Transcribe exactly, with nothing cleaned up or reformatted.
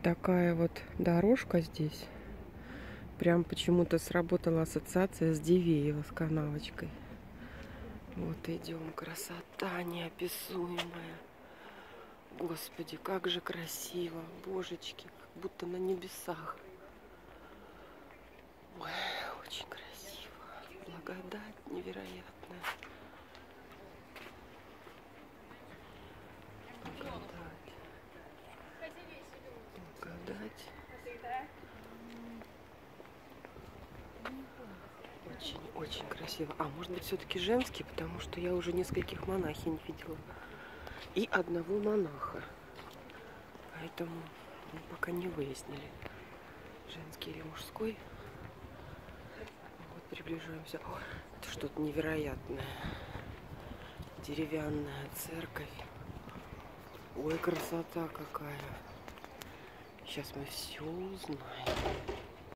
Такая вот дорожка здесь. Прям почему-то сработала ассоциация с Дивеево, с канавочкой. Вот идем. Красота неописуемая. Господи, как же красиво. Божечки, как будто на небесах. Ой, очень красиво. Благодать невероятная. Благодать. Благодать. Очень-очень красиво. А, может быть, все-таки женский, потому что я уже нескольких монахинь видела. И одного монаха. Поэтому мы пока не выяснили, женский или мужской. Вот приближаемся. О, это что-то невероятное. Деревянная церковь. Ой, красота какая. Сейчас мы все узнаем.